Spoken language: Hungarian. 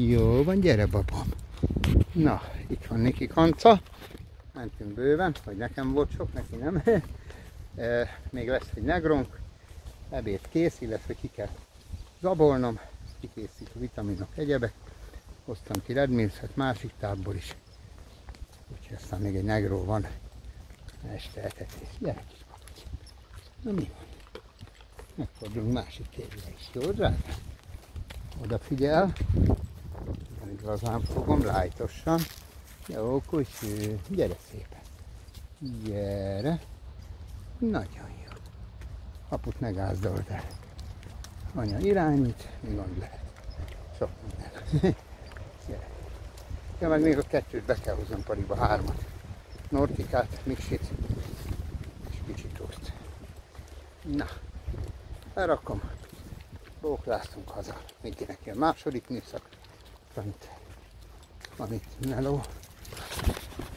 Jó van, gyere babám. Na, itt van Niki kanca. Mentünk bőven, vagy nekem volt sok, neki nem. Még lesz egy negronk. Ebéd kész, illetve ki kell zabolnom. Kikészít a vitaminok, egyebek. Hoztam ki Red Mills-et másik távból is. Úgyhogy aztán még egy negró van. Este etetés. Gyere kis papucs. Na mi van? Megfordulunk másik térre is. Jó, drága? Odafigyel. Igazán fogom, lájtosan. Jó, kusű. Gyere szépen. Gyere. Nagyon jó. Aput ne gázdold el. Anya irányít, mi gond lehet. Sok minden. Gyere. Ja, meg még a kettőt be kell hoznom pariba, 3-at. Nortikát, Miksit és kicsitózt. Na, elrakom. Bóklásztunk haza. Mindenkinek jön második műszak. Fönt van itt meló.